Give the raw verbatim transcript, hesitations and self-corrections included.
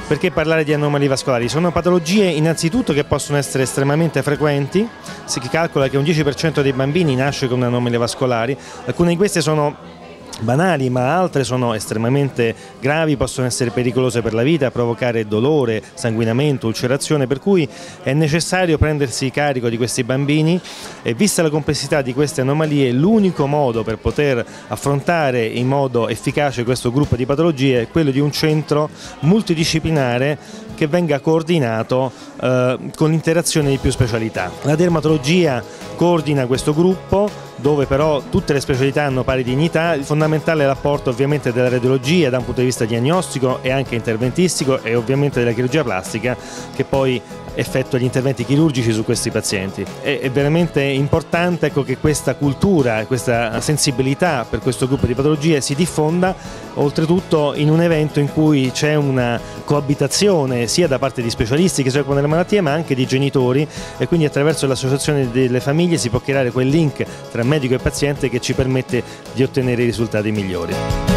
Perché parlare di anomalie vascolari? Sono patologie innanzitutto che possono essere estremamente frequenti, si calcola che un dieci per cento dei bambini nasce con anomalie vascolari, alcune di queste sono banali, ma altre sono estremamente gravi, possono essere pericolose per la vita, provocare dolore, sanguinamento, ulcerazione, per cui è necessario prendersi carico di questi bambini e, vista la complessità di queste anomalie, l'unico modo per poter affrontare in modo efficace questo gruppo di patologie è quello di un centro multidisciplinare che venga coordinato eh, con l'interazione di più specialità. La dermatologia coordina questo gruppo, dove però tutte le specialità hanno pari dignità. Il fondamentale è l'apporto ovviamente della radiologia da un punto di vista diagnostico e anche interventistico, e ovviamente della chirurgia plastica, che poi effettua gli interventi chirurgici su questi pazienti. È, è veramente importante, ecco, che questa cultura, questa sensibilità per questo gruppo di patologie si diffonda, oltretutto in un evento in cui c'è una coabitazione sia da parte di specialisti che si occupano delle malattie, ma anche di genitori, e quindi attraverso l'associazione delle famiglie si può creare quel link tra medico e paziente che ci permette di ottenere i risultati migliori.